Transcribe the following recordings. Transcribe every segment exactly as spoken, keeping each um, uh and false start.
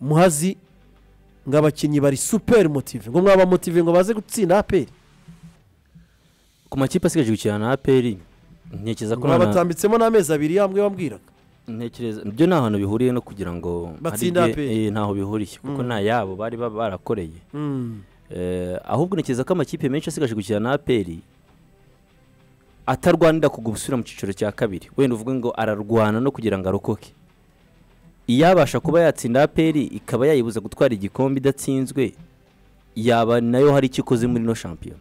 Muhazi ngabakinyi bari super motive ngo mwaba motive ngo baze gutsinda A P R ku makipe asigaje gukina na A P R ntekereza ko batambitsemo n'amezi abiri yambwe bambwiraga ntekereza byo nta hantu bihuriye no kugira ngo batsinda A P R eh ntaho bihuriye kuko nta yabo bari barakoreye eh ahubwo ntekereza ko amakipe menshi asigaje gukina na A P R atarwanira kugusubira mu ciciro cya kabiri wenda uvuga ngo ararwana no kugira ngo arokoke iyabasha kuba yatsinda A P R ikaba yayibuza gutwara igikombe idatsinzwe yaba nayo hari ikikoze muri no champion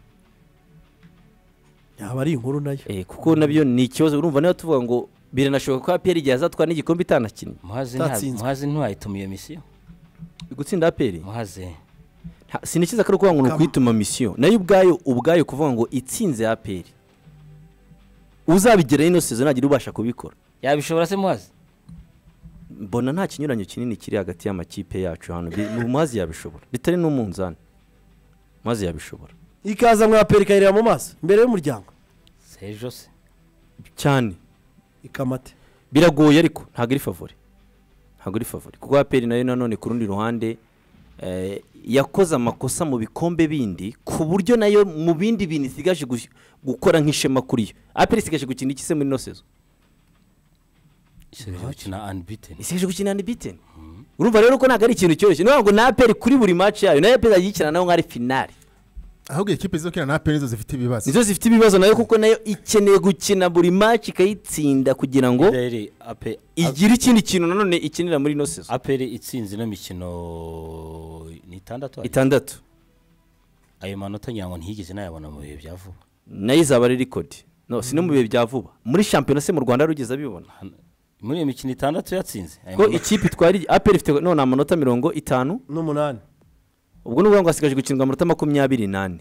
yaba ari inkuru nayo eh kuko nabyo ni ikibazo urumva nayo tuvuga ngo biranashoboka ko A P R igihe azatwara n'igikombe itanakinye Muhazi Muhazi ntwayitumiye mission gutsinda A P R Muhazi sinikiza ko kuvuga ngo nukwituma mission nayo ubwayo ubwayo kuvuga ngo itsinze A P R uzabigera ino season agira ubasha kubikora yabishobora se Muhazi mbona nta kinyuranyo kinini kiri hagati y'amakipe yacu hano Muhazi yabishobora bitari n'umunzani Muhazi yabishobora ikaza mwa A P R kayirira mu maso imbere y'umuryango sejo se cyane ikamate biragoye ariko ntago ari favori ntago ari favori kuko A P R nayo nanone ku rundi ruhande eh yakoze amakosa mu bikombe bindi ku buryo nayo mu bindi bintu isigaje gukora nk'ishema kuri yo A P R isigaje gukina iki se muri no season isigaje gukina unbeaten isigaje gukina unbeaten urumva rero ko ntago ari ikintu cyoroshye no ngo na A P R kuri buri match yayo na A P R yikina nayo ngari finale ahubwo ikipe zokina na A P R nizo zifite ibibazo nizo zifite ibibazo nayo kuko nayo ikeneye gukina buri match ikayitsinda kugira ngo igira ikindi kintu nanone ikinira muri no season A P R itsinze no mikino ni itandatu itandatu ayo manota nyango ntiyigeze nayabona mu bihe bya vuba nayo izaba ari record no sino mu bihe bya vuba muri championnat se mu Rwanda rugeze abibona muri iyo mikino itandatu yatsinze ko ikipe twari A P R ifite none amanota mirongo itanu n'umunani ubwo n'ubwo ngo asigaje gukinwa amanota makumyabiri n'ane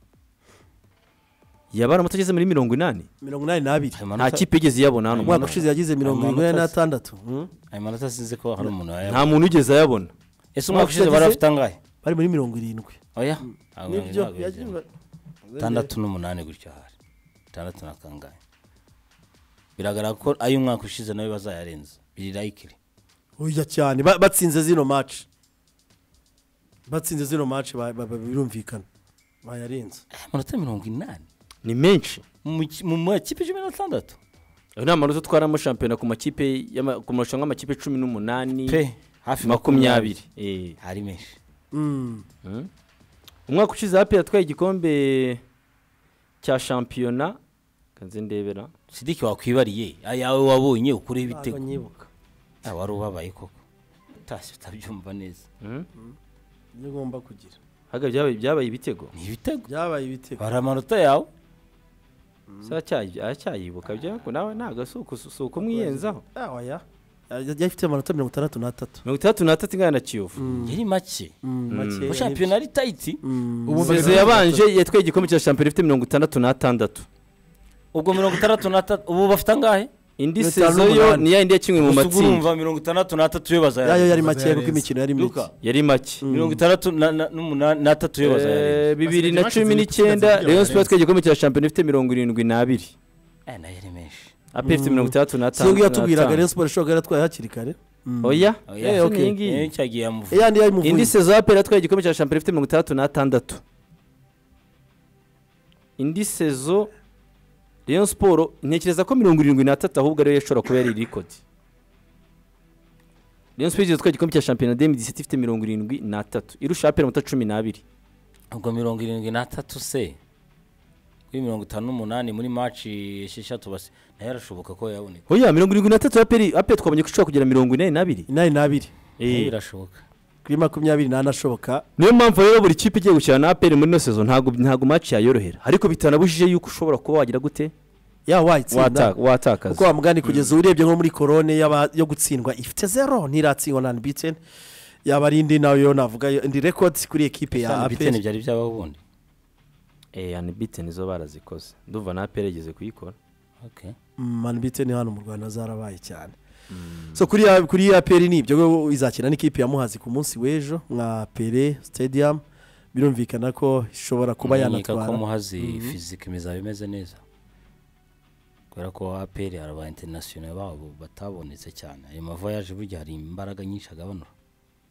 yabara mutageze muri mirongo inani mirongo inani n'abiri nta kipe igeze yabona hano umwaka ushize yagize mirongo inani n'atandatu ayo manota sinzi ko hari umuntu yayabona nta muntu ugeze ayabona ese umwaka ushize barafite angahe bari muri mirongo irindwi oya nibyo yagize tandatu n'umunani gutyo hari tandatu na kangahe biragaragara ko ayo umwaka ushize nawe bazayarenza biri likely oya cyane batsinze zino match batsinze zino match birumvikana bayarenza amanota mirongo inani ni menshi mu makipe cumi n'atandatu ayo nta manota twaramo shampiyona ku makipe ku marushanwa amakipe cumi n'umunani pe hafi makumyabiri eh hari menshi umwaka ushize A P R yatwaye igikombe cya shampiyona kanze ndebera Sidiki wakwibariye ayawe wabonye ukuri ibitego nyibuka ah wari ubabaye koko utashye utabyumva neza ni ngomba kugira haga byabaye byabaye ibitego ni ibitego byabaye ibitego bara amanota yawe sa cyayi acyayibuka byo ko nawe naga suko suko mwiyenzaho ah oya yafite amanota mirongo itandatu n'atatu mirongo itandatu n'atatu ingana na Kiyovu yari make make champion ari tight ubu beze yabanje yatwaye igikombe cya champion ifite mirongo itandatu n'atandatu ubwo mirongo itandatu n'atatu ubu bafite angahe indi sezo yo ni ya indi yakimwe mu matsinda urumva mirongo itandatu n'atatu yo bazaya yayo yari make kuko imikino yari mike yari make mirongo itandatu n'atatu yo bazaya bibiri na cumi n'icyenda Rayon Sports twagiye igikombe cya champion ifite mirongo irindwi n'abiri eh na yari menshi A P R ifite mirongo itandatu n'atanu singi yatubwiraga Rayon Sports shoga yaratwaye hakiri kare oya eh okay eh cyagiye yamuvuye yandi yamuvuye indi sezo A P R yatwaye igikombe cya champion ifite mirongo itandatu n'atandatu indi sezo Rayon Sports ntekereza ko mirongo irindwi n'atatu ahubwo ariyo yashobora kuba yari record Rayon Sports yatwaye igikombe cya champion deux mille dix-sept ifite mirongo irindwi n'atatu irusha A P R amanota cumi n'abiri ubwo mirongo irindwi n'atatu se kuri mirongo itanu n'umunani muri match esheshatu base nayo yarashoboka ko yaboneka oya mirongo irindwi n'atatu A P R A P R twabonye ko ishobora kugera mirongo ine n'abiri inani n'abiri eh irashoboka kuri makumyabiri n'anashoboka niyo mpamvu rero buri kipe igiye gukina na A P R muri no season ntago ntago match yayorohera ariko bitanabujije yuko ushobora kuba wagira gute ya wayitsinda watakaza kuko wamugani kugeza urebye nko muri corone yo gutsindwa ifite zero ntiratsindwa na unbeaten yabarindi nayo navuga ndi records kuri equipe ya A P R unbeaten byari byabaho ubundi eh unbeaten zo barazikoze nduva na A P R yageze kuyikora okay unbeaten hano mu Rwanda zarabaye cyane so kuri kuri A P R ni ibyo izakina n'ikipe ya Muhazi ku munsi w'ejo nka Pele Stadium birumvikana ko ishobora kuba yanatwara ko Muhazi physique imeze bimeze neza kubera ko A P R araba international babo batabonetse cyane ayo mavoyage burya hari imbaraga nyinshi agabanura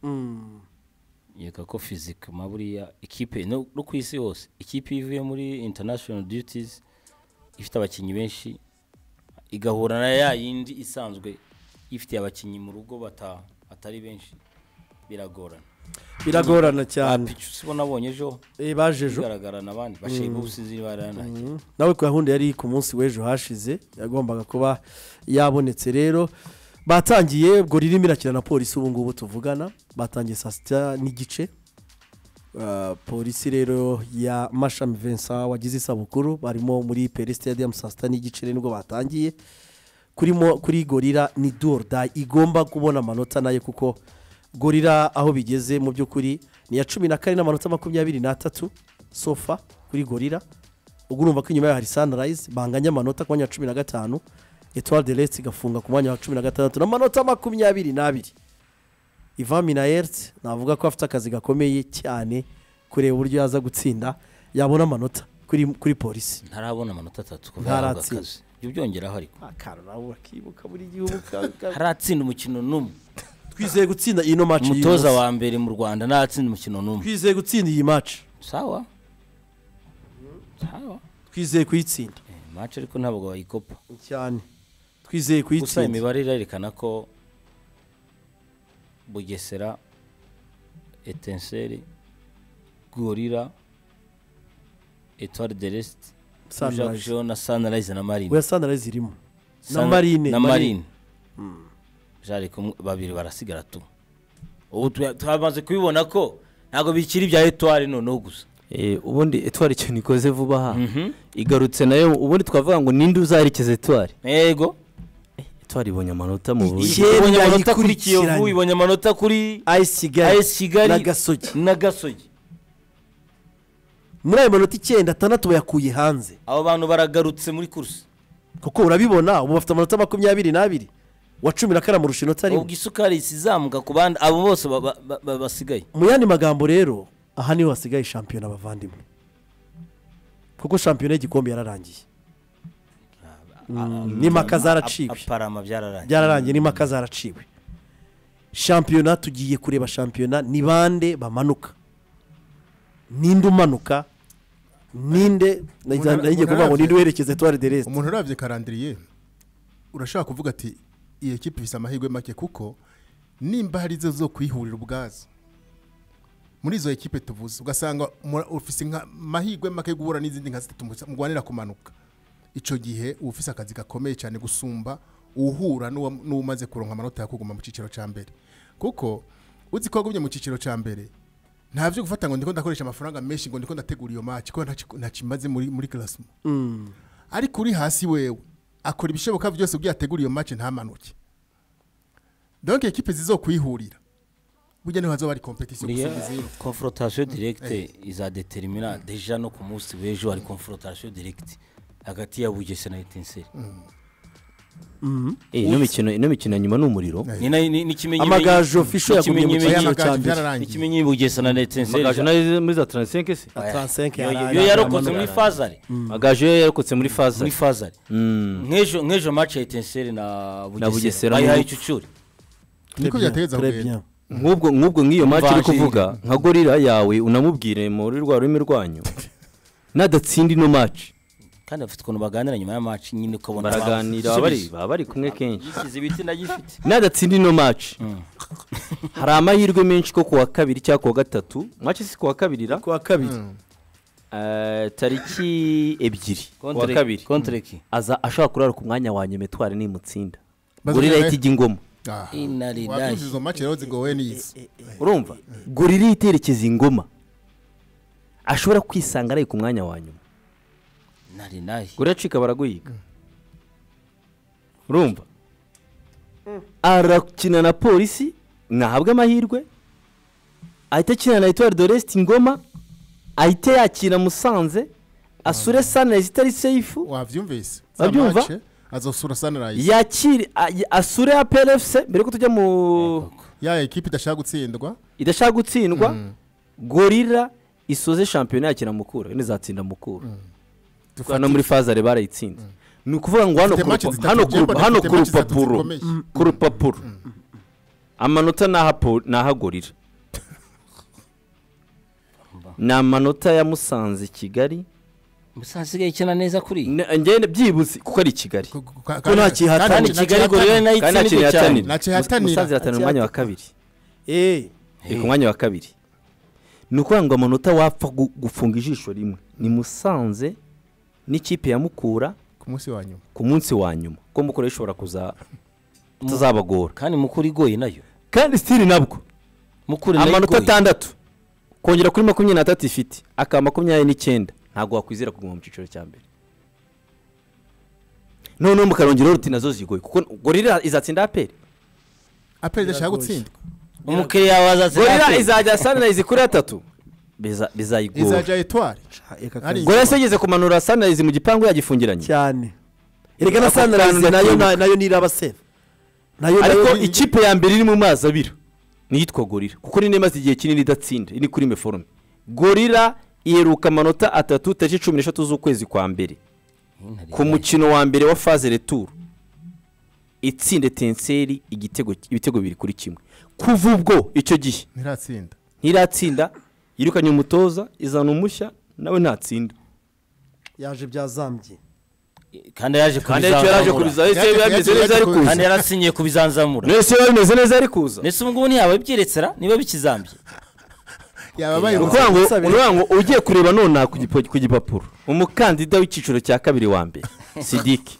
Mm. yeka ko physique maburiya ikipe no no ku isi hose ikipe ivuye muri international duties ifite abakinyi benshi igahura na ya yindi isanzwe ifite abakinyi mu rugo bata atari benshi biragorana biragorana cyane pichu nabonye ejo eh bajejo bigaragara nabandi bashega ubusizi barana nawe ku gahunda yari ku munsi w'ejo hashize yagombaga kuba yabonetse rero batangiye ubwo ririmo irakina na polisi ubu ngubu tuvugana batangiye saa sita n'igice Uh, polisi rero ya Mashami Vincent wagize isabukuru barimo muri Pele Stadium saa sita n'igice nibwo batangiye kurimo kuri Gorira ni Dorda igomba kubona amanota nayo kuko Gorira aho bigeze mu by'ukuri ni ya cumi na kane n'amanota makumyabiri n'atatu sofa kuri Gorira ubwo urumva ko inyuma ya hari Sunrise banganya amanota ku mwanya wa cumi na gatanu Etoile de l'Est igafunga ku mwanya wa cumi na gatandatu n'amanota makumyabiri n'abiri Ivan Minaert navuga ko afite akazi gakomeye cyane kureba uburyo yaza gutsinda yabona amanota kuri kuri polisi ntarabona amanota atatu kuva akazi ibyo byongeraho ariko akara nawe akibuka buri gihugu haratsinda umukino numwe twizeye gutsinda ino match umutoza wa mbere mu Rwanda naratsinda umukino numwe twizeye gutsinda iyi match sawa sawa twizeye kuyitsinda eh, match ariko ntabwo bayikopa cyane twizeye kuyitsinda gusa imibare irerekana ko Bugesera Etincelle Gorira Etoile de l'Est Sunrise na Sunrise na Marine we Sunrise irimo na Marine na Marine mm. jari ko babiri barasigara tu ubu twamaze kubibona ko ntago bikiri bya Etoile none gusa eh ubundi Etoile cyo nikoze vuba ha mm -hmm. igarutse nayo ubundi twavuga ngo ninde uzaherekeza Etoile yego Etoile ibonye amanota mu buryo ibonye amanota kuri Kiyovu ibonye amanota kuri Kigali na Gasogi na Gasogi muri ayo manota icyenda atandatu bayakuye hanze abo bantu baragarutse muri kursi kuko urabibona ubu bafite amanota makumyabiri n'abiri wa cumi na kane mu rushino tari ubwo isukari isizamuka ku bandi abo bose basigaye mu yandi magambo rero aha niho hasigaye shampiyona abavandimwe kuko shampiyona y'igikombe yararangiye ni maka zaraciwe aparama byararangiye byararangiye ni maka zaraciwe shampiyona tugiye kureba shampiyona ni bande bamanuka ninde umanuka ninde nagiye kuvuga ngo ninde uherekeze Etoile de l'Est umuntu uravye calendrier urashaka kuvuga ati iyi equipe ifise amahirwe make kuko nimba hari zo zo kwihurira ubwazo muri zo equipe tuvuze ugasanga ufise nka mahirwe make guhura n'izindi nka zitatu mugwanira kumanuka ico gihe ufise akazi gakomeye cyane gusumba uhura n'umaze kuronka amanota yakuguma mu ciciro ca mbere kuko uzi ko agumye mu ciciro ca mbere ntavyo gufata ngo ndiko ndakoresha amafaranga menshi ngo ndiko ndategura iyo match ko ntakimaze muri muri classement mm. ariko uri hasi wewe akora ibishoboka byose ugiye ategura iyo match ntamanuke donc equipe zizokwihurira burya niho hazo bari competition gusubiza confrontation directe iza determiner déjà no ku munsi w'ejo ari confrontation directe hagati ya Bugesera na Etincelle mhm eh ino mikino ino mikino nyuma n'umuriro ni ni kimenye amagajo official yakumye mu cyiciro cya mbere ni kimenye Bugesera na Etincelle amagajo nayo muri za trente-cinq se trente-cinq yo yarokotse muri fazari amagajo yo yarokotse muri fazari muri fazari nkejo nkejo match ya Etincelle na Bugesera bayaye icucuri niko byateza ubwenge nkubwo nkubwo ngiyo match iri kuvuga nka Gorira yawe unamubwire muri rwa rurimi rwanyu nadatsinda ino match kandi afite ukuntu baganira nyuma ya match nyine ukabona baraganira bari bari kumwe kenshi yisize ibiti ndagifite nadatsinda ino match hari amahirwe menshi ko kuwa kabiri cyangwa kuwa gatatu match si kuwa kabiri ra kuwa kabiri eh tariki ebyiri kuwa kabiri kontreki aza ashaka kurara ku mwanya wa nyeme tware ni mutsinda Gorira itijya ingoma inari dashi izo match rero zigowe n'izi urumva Gorira iterekeza ingoma ashobora kwisanga ari ku mwanya wa nyuma nari nayi Goracika baraguyiga urumva arakina na polisi nahabwa amahirwe ahita kina na Etoile de l'Est ingoma ahita yakina Musanze asure Sunrise itari safe wavyumvise wabyumva azosura Sunrise yakiri asure ya P L F C mbere ko tujya mu ya equipe idashaka gutsindwa idashaka gutsindwa Gorira isoze shampiyona yakina Mukura ine zatsinda Mukura tukana muri fazare barayitsinze ni ukuvuga ngo hano hano hano ku rupapuro ku rupapuro amanota nahapo nahagorira ni amanota ya Musanze Kigali Musanze ikina neza kuri ngende byibuze kuko ari Kigali ko nta kihatani Kigali gorira nayo itsinda cyane Musanze iratana umwanya wa kabiri eh ku mwanya wa kabiri nuko ngo amanota wapfa gufunga ijisho rimwe ni Musanze n'ikipe ya Mukura ku munsi wa nyuma ku munsi wa nyuma ko Mukura ishobora kuza tuzabagora kandi Mukura igoye nayo kandi stili nabwo Mukura nayo amanota atandatu kongera kuri makumyabiri na tatu ifite aka makumyabiri n'icyenda ntabwo wakwizera kuguma mu cyiciro cya mbere none mu karongero ruti nazo zigoye kuko gorira izatsinda aperi aperi dashaka gutsindwa umukiriya wazatsinda gorira izajya Sunrise kuri atatu biza bizayigora izajya Etoile gorira segeze kumanura Sunrise mu gipangu yagifungiranye cyane erega na Sunrise nayo nayo niraba safe nayo ariko ikipe ya mbere iri mu mazi abira niyitwa gorira kuko ni nemaze igihe kinini idatsinda iri kuri meforme gorira iheruka amanota atatu tariki cumi n'eshatu z'ukwezi kwa mbere ku mukino wa mbere wa phase retour itsinde Tenseri igitego ibitego biri kuri kimwe kuva ubwo icyo gihe ntiratsinda ntiratsinda yirukanye umutoza izana umushya nawe ntatsinda yaje byazambye kandi yaje kubiza ese bameze neza ari kuza kandi yarasinyiye kubizanzamura nese bameze neza ari kuza nese ubwo ni yawe byeretsera niba bikizambye yababaye uruhango uruhango ugiye kureba none ku gipapuro umukandida w'iciciro cya kabiri wa mbere Sidiki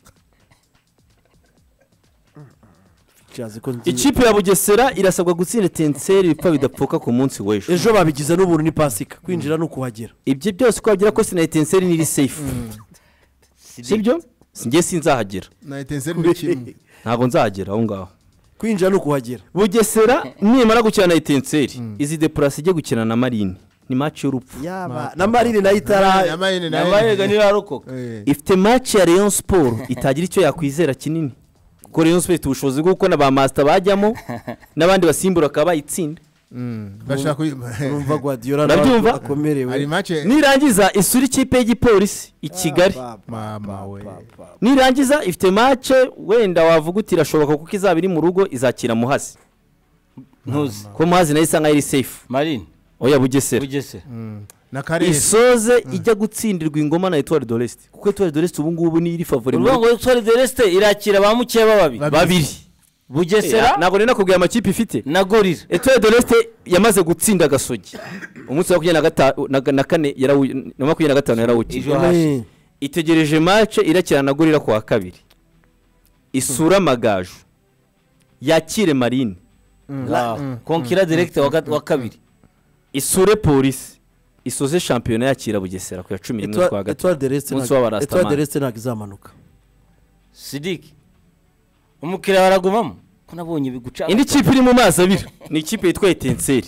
ikipe ya Bugesera irasabwa gutsinda Tenseri bipfa bidapfuka ku munsi w'ejo ejo babigize n'ubuntu ni pasika kwinjira no kuhagera ibyo byose ko bagira ko sina Tenseri ni safe sibyo singiye sinzahagera na Tenseri ni kimwe ntabwo nzahagera aho ngaho kwinjira no kuhagera Bugesera nimara gukina na Tenseri izi deplace ije gukina na Marine ni match y'urupfu yaba na Marine nayo itara na Marine nayo nirarokoka ifite match ya Rayon Sport itagira icyo yakwizera kinini kuko Rayon Sport ubushobozi bwo gukona ba master bajyamo nabandi basimbura akaba itsinda bashaka urumva Guardiola akomerewe nirangiza isuri ikipe y'igipolisi i Kigali mama we nirangiza ifite match wenda wavuga uti irashoboka kuko izaba iri mu rugo izakira Muhazi ntuzi ko Muhazi nayo isanga iri safe Marine oya Bugesera Bugesera na Karere isoze ijya gutsindirwa ingoma na Etoile de l'Est kuko Etoile de l'Est ubu ngubu ni iri favori mu ngo Etoile de l'Est irakira ba mukeba babiri babiri Bugesera ntabwo nina kubwiye amakipe ifite na Gorira Etoile de l'Est yamaze gutsinda Gasogi umunsi wa makumyabiri na gatanu na kane na makumyabiri na gatanu yarawukiye itegereje match irakira na Gorira kwa kabiri isura Magaju yakire Marine konkira direct wa kabiri isure Police isoze championnat yakira Bugesera ku ya cumi n'imwe kwa gatatu Etoile de l'Est Etoile de l'Est ntabwo izamanuka Sidiki umukiriya baragumamo ko nabonye biguca indi kipe iri mu mazi abira ni ikipe yitwa Tenseri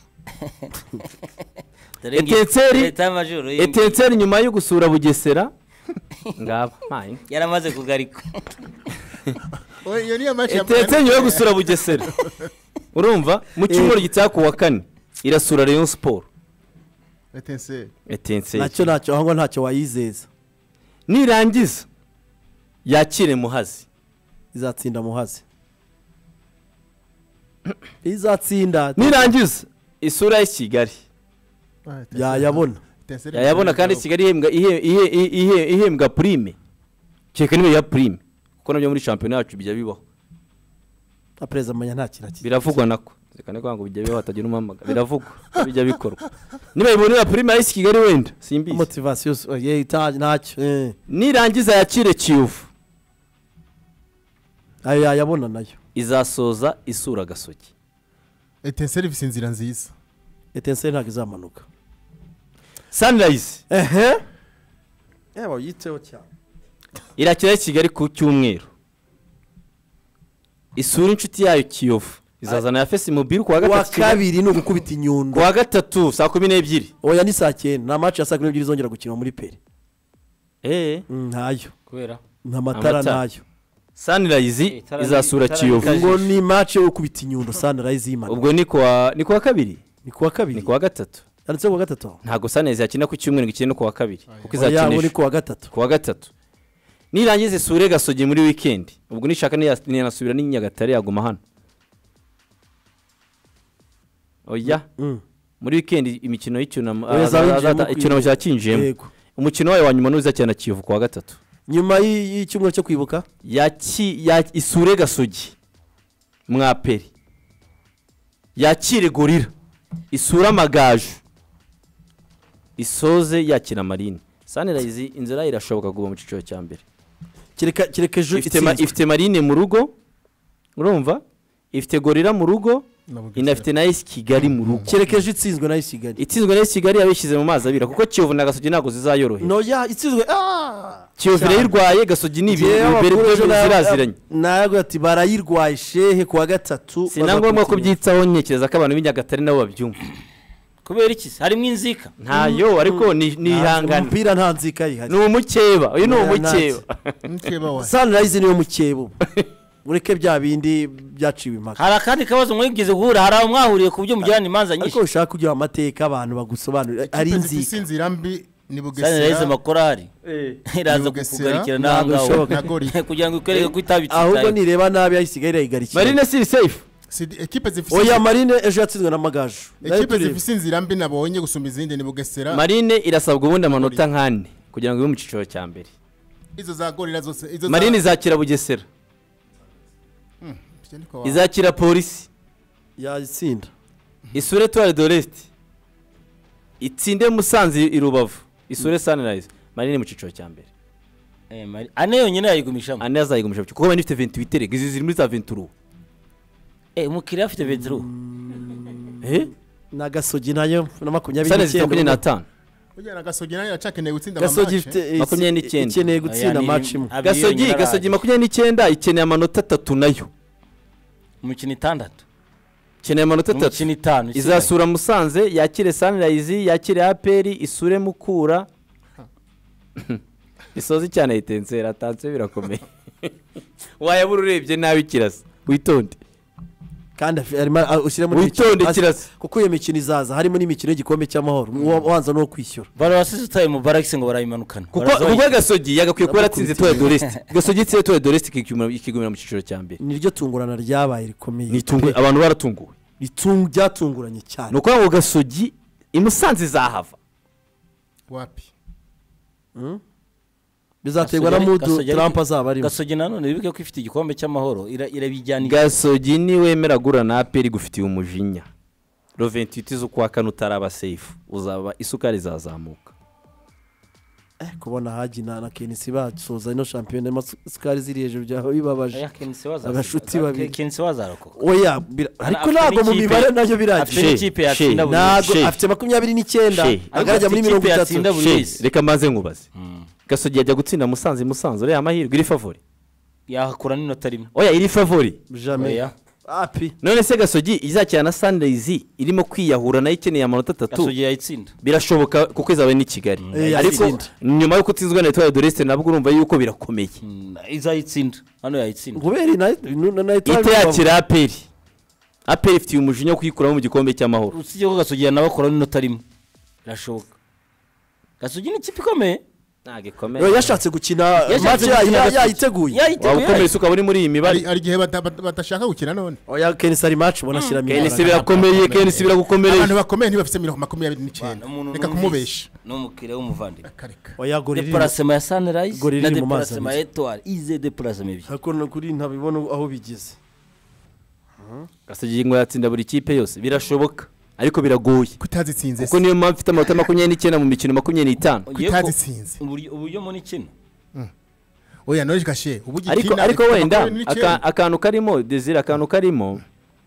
Tenseri Tenseri nyuma yo gusura Bugesera ngaba mayi yaramaze kugarika oyo niyo match Tenseri nyuma yo gusura Bugesera urumva mu cyumweru gitaha ku wa kane irasura Rayon Sport Tenseri Tenseri nacyo nacyo aho ntacyo wayizeza nirangiza yakire Muhazi izatsinda Muhazi izatsinda nirangiza isura ya Kigali yayabona yayabona kandi Kigali ihembwa ihembwa prime cyeka niwe ya prime kuko nabyo muri championnat yacu bijya bibaho apreza manya nta kintu biravugwa nako zekane kwango bijya bibaho hatagira umamaga biravugwa bijya bikorwa niba ibonera prime ya Kigali wenda simbizi motivation ye itaje ntacyo nirangiza yakire Kiyovu ayo yayabona nayo izasoza isura Gasogi Tenseri ifite inzira nziza Tenseri ntabwo izamanuka Sunrise ehe yaba yiteho cyane irakira Kigali ku cyumweru isura inshuti yayo Kiyovu izazana ya Fesi Mobile ku wa gatatu wa kabiri no gukubita inyundo ku wa gatatu saa kumi n'ebyiri oya ni saa cyenda na match ya saa kumi n'ebyiri zongera gukina muri Peri eh ntayo kubera nta matara nayo Sunrise izasura Kiyovu ngo ni match yo gukubita inyundo Sunrise y'Imana ubwo ni kwa ni kwa kabiri ni kwa kabiri ni kwa gatatu yanditse kwa gatatu ntago Sunrise yakina ku cyumweru gikine no kwa kabiri kuko izakinisha ni kwa gatatu kwa gatatu nirangize sure Gasogi muri weekend ubwo nishaka ni yanasubira ni Nyagatare yaguma hano oya Mm. muri weekend imikino y'icyunamo Oya, zawinjiyemo icyunamo kwibuka. cyakinjiyemo Yego. umukino wayo wa nyuma n'uza cyane Kiyovu kuwa gatatu nyuma y'i- y'icyumweru cyo kwibuka yaki ya isure gasogi mwaperi yakire gorira isura amagaju isoze yakina marine Sunrise inzira irashoboka kuba mu ciciro cya mbere kereka kereka ejo ifite ma- itsinzwe. ifite marine mu rugo urumva ifite gorira mu rugo Na Bugesera. inafite na esi Kigali mu rugo kereka ejo itsinzwe nayo Kigali itsinzwe na esi Kigali yabishyize mu mazi abira kuko Kiyovu na Gasogi ntabwo zizayorohera no ya itsinzwe ah Kiyovu irayirwaye Gasogi ni ibintu Jewe bibiri amakuru ejo byo na- ziraziranye nago ati barayirwaye shehe kuwa gatatu si na ngombwa ko byitsaho ntekereza ko abantu b'Inyagatare nabo babyumva kubera iki se harimo inzika ntayo ariko ni ni ihangana umupira nta nzika yihari ni umukeba uyu ni Oya, umukeba Mukeba wa. Sunrise niyo mukeba ubu ureke bya bindi byaciwe impaka hari akandi kabazo mwigeze guhura hari aho mwahuriye ku byo mujyana imanza ariko nyinshi ushaka kugira amateka abantu bagusobanurira ari Ikipe zifise nzika inzira mbi ni Sunrise Bugesera makorari iraza Bugesera, kukugarikira ntabwo naho bishoboka. na Gorira. kugira ngo ikwereke ko itabitse ahubwo nireba nabi ayisigaye irayigarikira Marine si safe Si ekipe zifise oya Marine ejo yatsinzwe n'amagaju Nayo ekipe tureba. zifise inzira mbi nabonye gusumba izindi ni Bugesera. Marine irasabwa ubundi amanota nkane kugira ngo ibe mu ciciro cya mbere Izo za Gorira zose izo za- Marine izakira Bugesera Ivyo niko wa- izakira polisi yatsinda isure Toile de l'Est itsinde Musanze i Rubavu isure Sunrise Marine mu ciciro cya mbere ane yonyine yayigumishamo ane azayigumisha kuko Marine ifite vingt-huit reg izi ziri muri za vingt-trois eh umukiriya afite betru eh na Gasogi nayo na makumyabiri Sunrise ifite makumyabiri n'atanu Burya na Gasogi nayo yacakeneye gutsinda Gasogi amamatch. ifite makumyabiri n'icyenda. ikeneye gutsinda match imwe Gasogi Gasogi makumyabiri n'icyenda ikeneye amanota atatu nayo umukino itandatu ikeneye amanota atatu umukino itanu izasura Musanze yakire Sunrise yakire A P R isure Mukura isozi cyane itensera atanze birakomeye wayabura urebye nabi kirasa witonde kandi afi- arimo a- ushyire muri Witonde mikino- kirasa. kuko iyo mikino izaza harimo n'imikino y'igikombe cy'amahoro uwo wanza no kwishyura bari wasize utaye mu barakisi ngo barayimanukana kuko kuko Gasogi yagakwiye kuba yaratsinze Toile de l'Est Gasogi itsinze Toile de l'Est ikigumira ikigumira mu ciciro cya mbere niryo tungurana ryabaye rikomeye nitunguye abantu baratunguwe Ritung- byatunguranye cyane nuko ngo Gasogi imusanze izahava Wapi? bizaterwa na Gasogi- mudu Gasogi- Trump azaba arimo Gasogi nanone bibuke ko ifite igikombe cy'amahoro ira- irabijyana Gasogi niwemera gura na A P R gufitiye umujinya lo vingt-huit z'ukwa kane utaraba safe uzaba isukari izazamuka eh kubona Haji na na Kenisi basoza ino shampiyona amasukari ziri hejuru byaho bibabaje aya Kenisi waza Abashuti babiri. Kenisi wazaroko oya bira- ariko afite ntabwo mu n'ikipe- mibare nayo afite biraje n'ikipe yatsinda buri ntabwo She. afite makumyabiri n'icyenda She. agarajya muri Afite mirongo ikipe itatu yatsinda buri She, wese. reka mbanze nkubaze Gasogi yajya gutsinda Musanze Musanze uriya amahirwe iri favori yahakura n'inota rimwe oya iri favori jamais Oya. api none se Gasogi izakira na Sunrise irimo kwiyahura nayo ikeneye amanota atatu Gasogi yayitsinda birashoboka kuko izaba ni Kigali Eh, ariko yatsinda. nyuma y'uko utsinzwe na Toile de l'Est nabwo urumva yuko birakomeye Mm, izayitsinda hano yayitsinda nguberi na na na ite yakira A P R A P R ifitiye umujinya wo kuyikuramo mu gikombe cy'amahoro usibye ko Gasogi yanabakora n'inota rimwe birashoboka Gasogi ni ikipe ikomeye ntabwo ikomeye Yo, yashatse gukina Yashatse match gukina yayi- Gasogi. yayiteguye waba yayiteguye ukomeye ukaba uri muri iyi mibare Hari hari igihe bata- bata- batashaka gukina none. oya Kenisi ari match ubona ashyiramo kenisi imbaraga. birakomeye kenisi biragukomereye Abantu bakomeye ntibafite mirongo makumyabiri n'icyenda. Umuntu Reka numvise. kumubesha. ni umukiriya w'umuvandimwe Kareka. oya gorira deparasema ya Sunrise Gorilla na iri mu mazi deparasema ya Etoile ize deparasema ebyiri ariko no kuri ntabibona aho bigeze Gasogi ngo yatsinda buri kipe yose birashoboka ariko biragoye Kutazitsinze. kuko niyo mpamvu ifite amanota makumyabiri n'icyenda mu mikino makumyabiri n'itanu Ugiye ko- Kutazitsinze. uburyo uburyo muri kino Oya noje gashe. Ubu ariko gikina ariko ifite wenda makumyabiri n'icyenda. aka- akantu karimo desire akantu karimo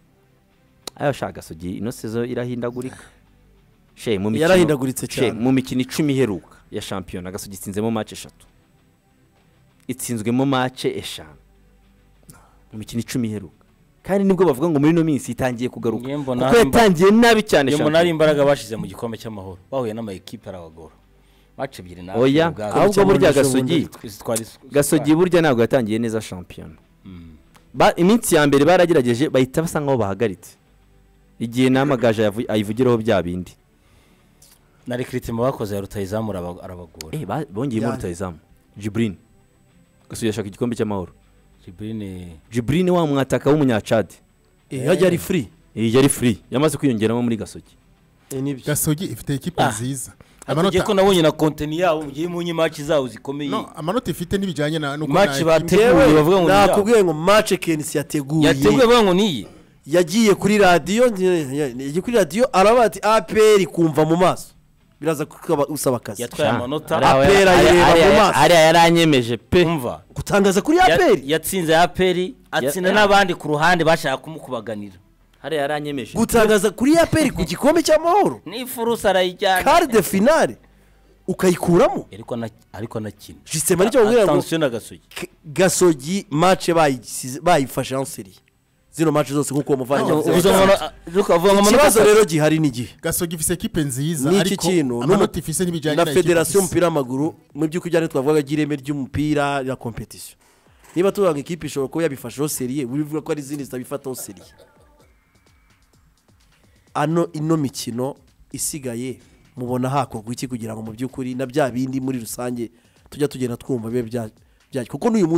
ayo shaka Gasogi ino sezo irahindagurika she mu mikino Yarahindaguritse she, cyane. mu mikino icumi iheruka ya shampiyona Gasogi itsinzemo match eshatu itsinzwemo match eshanu mu mikino icumi iheruka kandi nibwo bavuga ngo muri ino minsi itangiye kugaruka Ngiye mbona kuko imba- yatangiye nabi cyane iyo mbona shampiyona ari imbaraga bashize mu gikombe cy'amahoro bahuye n'ama equipe arabagora match ebyiri nawe oya ahubwo burya Gasogi twari Gasogi burya ntabwo yatangiye neza shampiyona Ba- iminsi ya mbere baragerageje bahita basa nkaho bahagaritse igihe n'amagaje yavu- ayivugiraho bya bindi na recruitment bakoze ya rutayizamu araba- arabagora eh ba- bongeyemo Yani. rutayizamu Jibrine Gasogi yashaka igikombe cy'amahoro Jibrine Jibrine wa mwataka w'umunyacadi eh hajya ari free iyi yari free yamaze kwiyongeramo muri Gasogi Gasogi ifite ekipe nziza amanota ko nabonye na contenu yabo mugiye mu nyimaci zawo zikomeye no amanota ifite nibijanye na nuko match bateguye bavuga ngo nakubwiye ngo match Kenisi yateguye yateguye bavuga ngo niyi yagiye kuri radio yagiye kuri radio arabati A P R kumva mu maso biraza kuba usaba akazi yatwaye amanota A P R ayireba mu maso ari yaranyemeje pe umva gutangaza kuri A P R yatsinze A P R atsinda nabandi ku ruhande bashaka kumukubaganira hari yaranyemeje gutangaza kuri A P R ku gikombe cy'amahoro ni furusa arayijyana quart de finale ukayikuramo ariko na ariko nakina justement nicyo ubwira ngo attention na Gasogi Gasogi match bayifashe en série zino match zose nkuko muvanye ikibazo rero gihari n'igihe Gasogi ifise ekipe nziza ariko amanota ifise n'ibijyanye na federation y'umupira w'amaguru mu by'ukujyane twavuga gireme ry'umupira ya competition niba tuvuga ekipe ishobora kuba yabifashe en série bivuga ko ari izindi zitabifata en série ano ino mikino isigaye mubona hakorwa iki kugira ngo mu by'ukuri na bya bindi muri rusange tujya tugenda twumva bibe bya kuko n'uyu